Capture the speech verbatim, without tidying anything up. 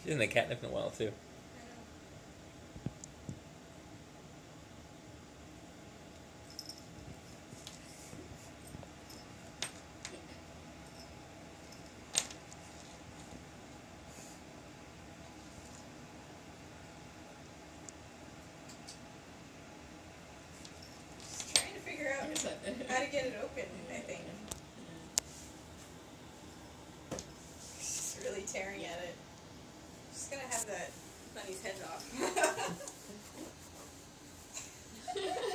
She hasn't had catnip in a while too. Just trying to figure out how to get it open, I think. Just really tearing at it. Just gonna have that bunny's head off.